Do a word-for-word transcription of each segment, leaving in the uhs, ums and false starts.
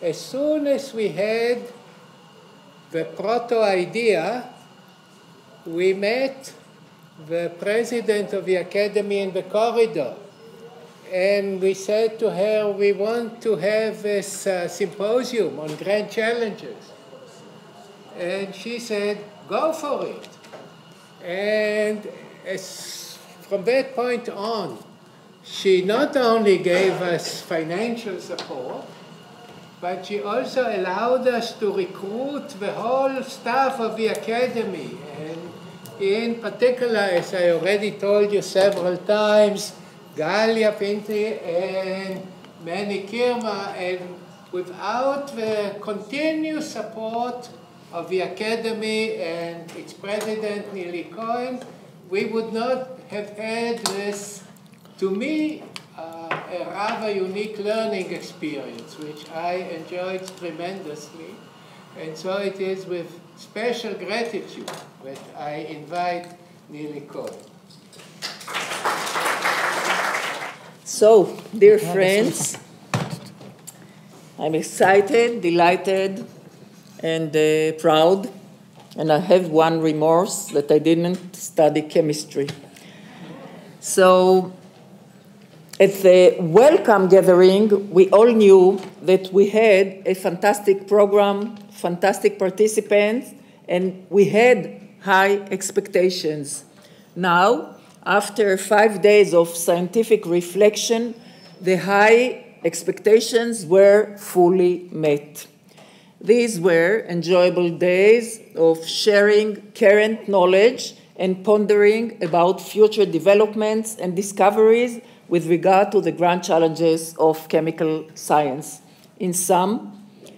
as soon as we had the proto-idea, we met the president of the academy in the corridor. And we said to her, we want to have this uh, symposium on grand challenges. And she said, go for it. And as, from that point on, she not only gave us financial support, but she also allowed us to recruit the whole staff of the academy. And in particular, as I already told you several times, Galia Pinti and Manny Kirma, and without the continuous support of the academy and its president, Nili Cohen, we would not have had this, to me, uh, a rather unique learning experience, which I enjoyed tremendously. And so it is with special gratitude that I invite Nili Cohen. So, dear friends, I'm excited, delighted, and uh, proud, and I have one remorse that I didn't study chemistry. So, at the welcome gathering, we all knew that we had a fantastic program, fantastic participants, and we had high expectations. Now, after five days of scientific reflection, the high expectations were fully met. These were enjoyable days of sharing current knowledge and pondering about future developments and discoveries with regard to the grand challenges of chemical science. In sum,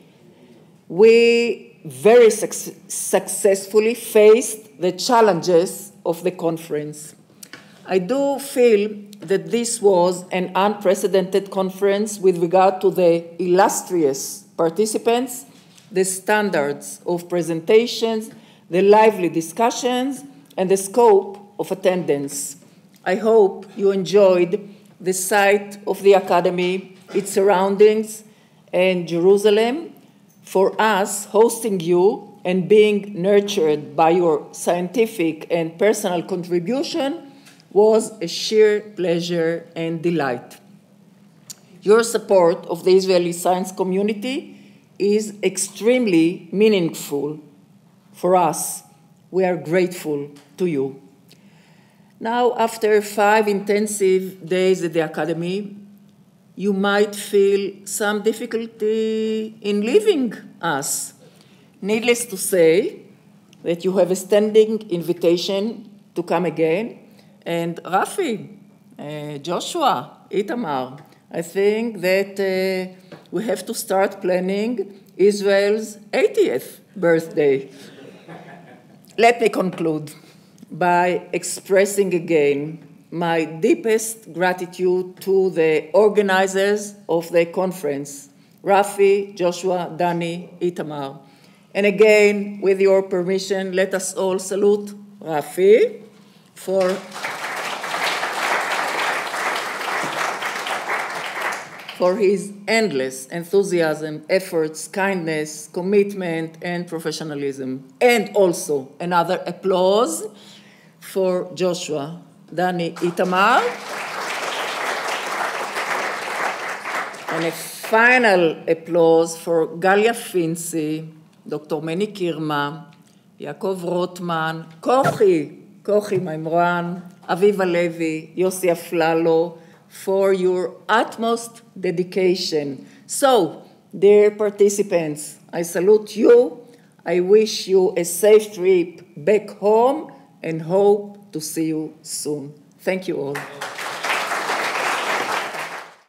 we very suc successfully faced the challenges of the conference. I do feel that this was an unprecedented conference with regard to the illustrious participants, the standards of presentations, the lively discussions, and the scope of attendance. I hope you enjoyed the site of the Academy, its surroundings, and Jerusalem. For us, hosting you and being nurtured by your scientific and personal contribution was a sheer pleasure and delight. Your support of the Israeli science community is extremely meaningful for us. We are grateful to you. Now, after five intensive days at the Academy, you might feel some difficulty in leaving us. Needless to say that you have a standing invitation to come again. And Rafi, uh, Joshua, Itamar, I think that uh, we have to start planning Israel's eightieth birthday. Let me conclude by expressing again my deepest gratitude to the organizers of the conference, Rafi, Joshua, Danny, Itamar. And again, with your permission, let us all salute Rafi for, for his endless enthusiasm, efforts, kindness, commitment, and professionalism. And also another applause for Joshua, Danny, Itamar. And a final applause for Galia Finzi, Doctor Manny Kirma, Yaakov Rotman, Kochi, Kochi Maimran, Aviva Levi, Yossi Aflalo, for your utmost dedication. So, dear participants, I salute you. I wish you a safe trip back home and hope to see you soon. Thank you all.